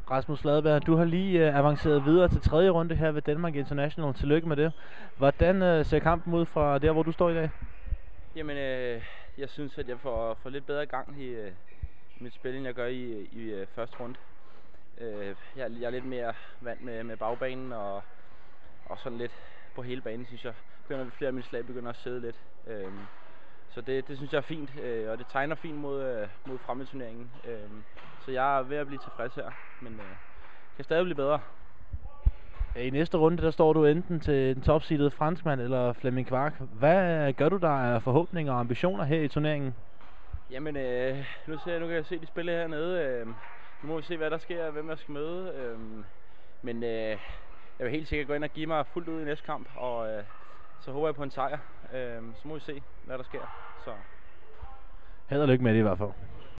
Rasmus Fladeberg, du har lige avanceret videre til tredje runde her ved Denmark International. Tillykke med det. Hvordan ser kampen ud fra der, hvor du står i dag? Jamen, jeg synes, at jeg får lidt bedre gang i mit spil, end jeg gør i første runde. Jeg er lidt mere vant med bagbanen og sådan lidt på hele banen, synes jeg. Flere af mine slag begynder at sidde lidt. Så det synes jeg er fint, og det tegner fint mod fremme i turneringen. Så jeg er ved at blive tilfreds her, men kan stadig blive bedre. I næste runde, der står du enten til den topseedede franskmand eller Flemming Kvark. Hvad gør du der af forhåbninger og ambitioner her i turneringen? Jamen, nu kan jeg se de spille hernede. Nu må vi se, hvad der sker, hvem jeg skal møde. Men jeg vil helt sikkert gå ind og give mig fuldt ud i næste kamp, og så håber jeg på en sejr. Så må vi se, hvad der sker. Så. Held og lykke med det i hvert fald.